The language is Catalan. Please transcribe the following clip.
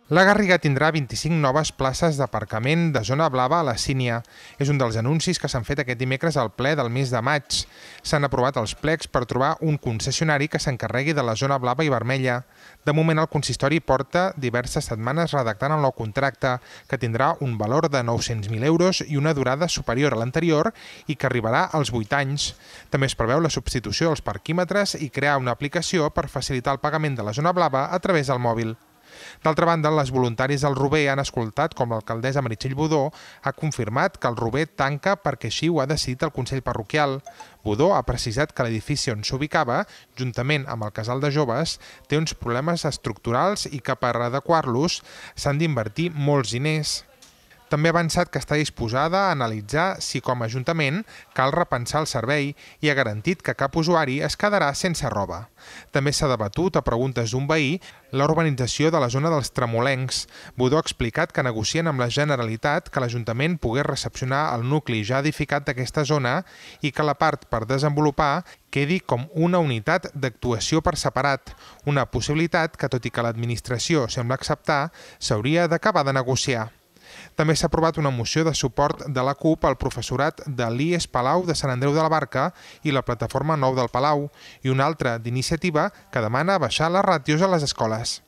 La Garriga tindrà 25 noves places d'aparcament de zona blava a la Sínia. És un dels anuncis que s'han fet aquest dimecres al ple del mes de maig. S'han aprovat els plecs per trobar un concessionari que s'encarregui de la zona blava i vermella. De moment el consistori porta diverses setmanes redactant el nou contracte, que tindrà un valor de 900.000 euros i una durada superior a l'anterior i que arribarà als 8 anys. També es preveu la substitució dels parquímetres i crear una aplicació per facilitar el pagament de la zona blava a través del mòbil. D'altra banda, les voluntaris del Rober han escoltat com l'alcaldessa Meritxell Budó ha confirmat que el Rober tanca perquè així ho ha decidit el Consell Parroquial. Budó ha precisat que l'edifici on s'ubicava, juntament amb el casal de joves, té uns problemes estructurals i que per adequar-los s'han d'invertir molts diners. També ha avançat que està disposada a analitzar si com a Ajuntament cal repensar el servei i ha garantit que cap usuari es quedarà sense roba. També s'ha debatut a preguntes d'un veí la urbanització de la zona dels Tremolencs. Budó ha explicat que negocien amb la Generalitat que l'Ajuntament pogués recepcionar el nucli ja edificat d'aquesta zona i que la part per desenvolupar quedi com una unitat d'actuació per separat, una possibilitat que, tot i que l'administració sembla acceptar, s'hauria d'acabar de negociar. També s'ha aprovat una moció de suport de la CUP al professorat de l'IES Palau de Sant Andreu de la Barca i la plataforma Nou del Palau, i una altra d'iniciativa que demana baixar les ràtios a les escoles.